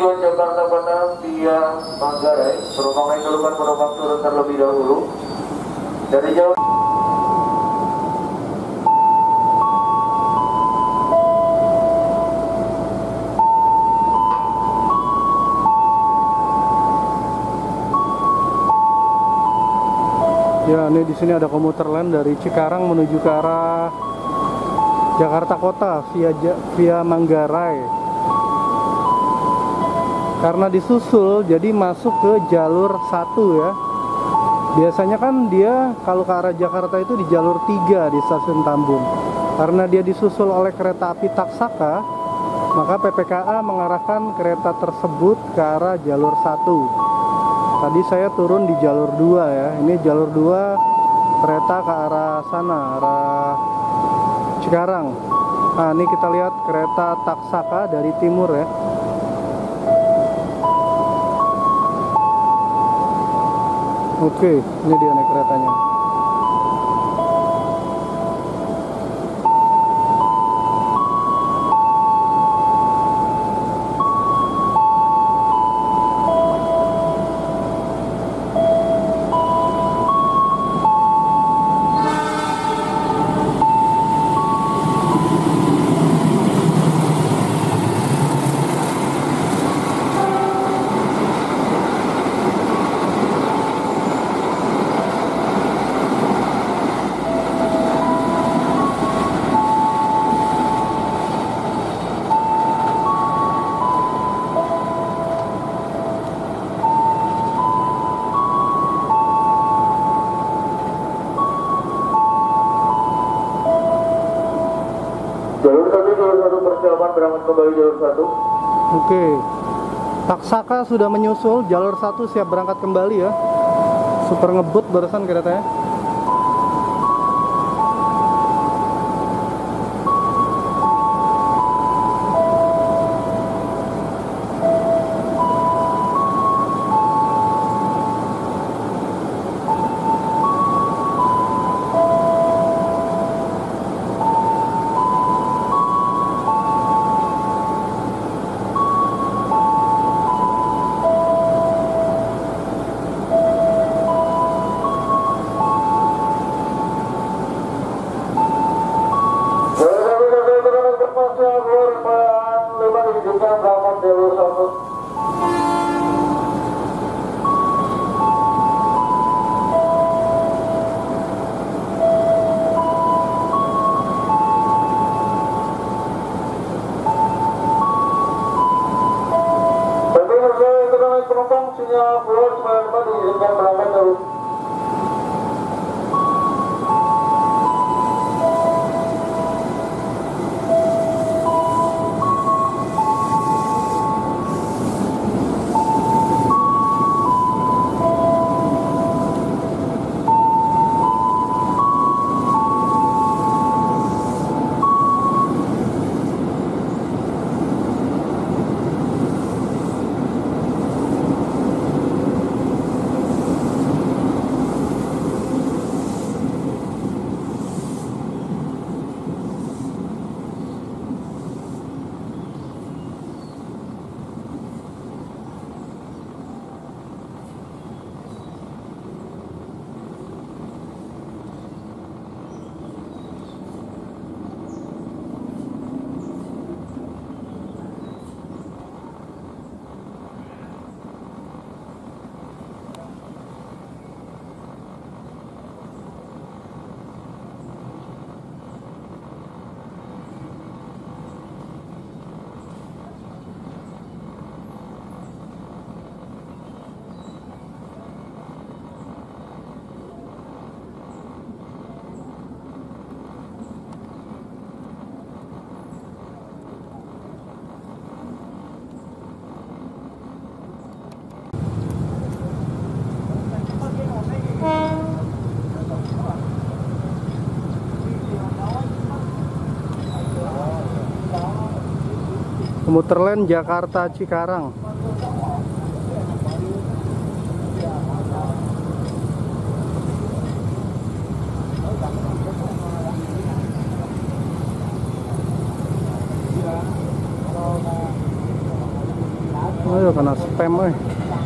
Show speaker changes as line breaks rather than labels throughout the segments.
tujuan Jakarta Batam via Manggarai. Penumpang naik duluan, penumpang turun terlebih dahulu. Dari jauh.
Ya, ini di sini ada komuter lain dari Cikarang menuju ke arah Jakarta Kota via Manggarai. Karena disusul, jadi masuk ke jalur 1 ya. Biasanya kan dia kalau ke arah Jakarta itu di jalur 3 di stasiun Tambun. Karena dia disusul oleh kereta api Taksaka, maka PPKA mengarahkan kereta tersebut ke arah jalur 1. Tadi saya turun di jalur 2 ya. Ini jalur 2 kereta ke arah sana, arah Cikarang. Nah, ini kita lihat kereta Taksaka dari timur ya. Oke, ini dia nih keretanya.
Jalur 1 persiapan berangkat kembali jalur 1.
Oke. Taksaka sudah menyusul, jalur 1 siap berangkat kembali ya. Super ngebut barusan keretanya.
Penumpang sinyal keluar supaya dapat diizinkan berangkat dulu.
Komuter lain Jakarta Cikarang. udah kena spam euy.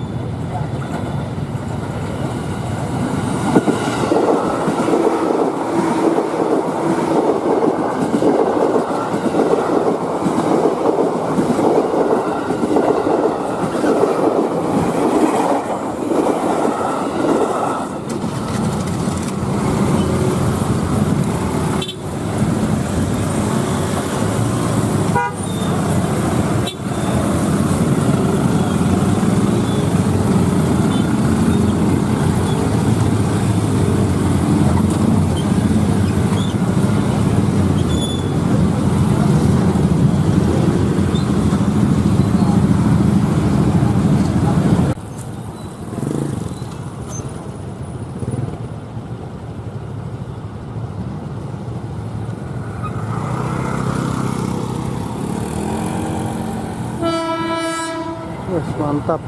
Wes mantap.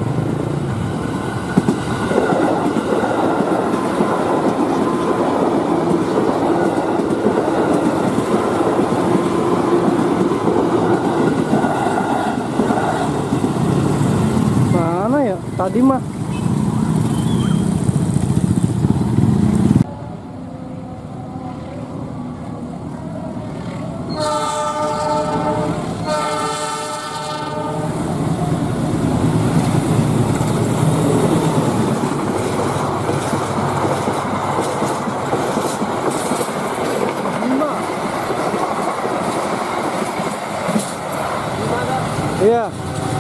Mana ya? Tadi mah iya.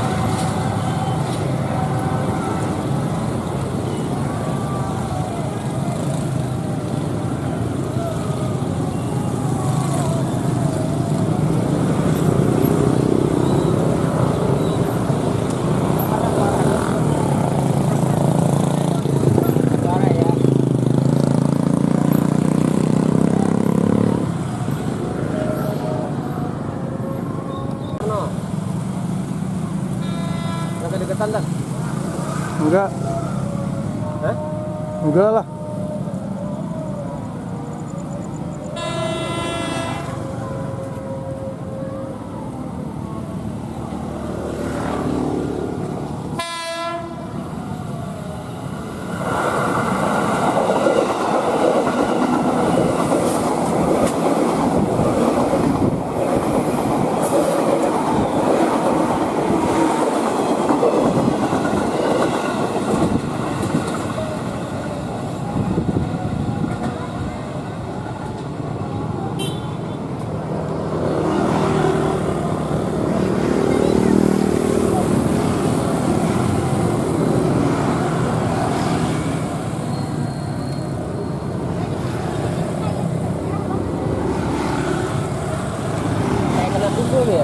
Deketan dah.
Enggak.
Hah?
Enggak lah.
Ya.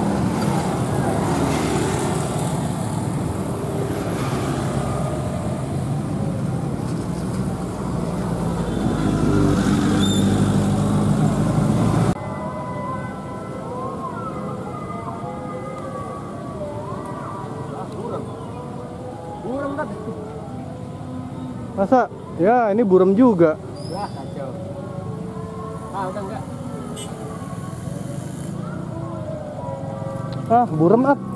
Buram kan?
Masa? Ya, ini buram juga.
Wah, kacau. Ah, udah enggak.
Ah, buram ah.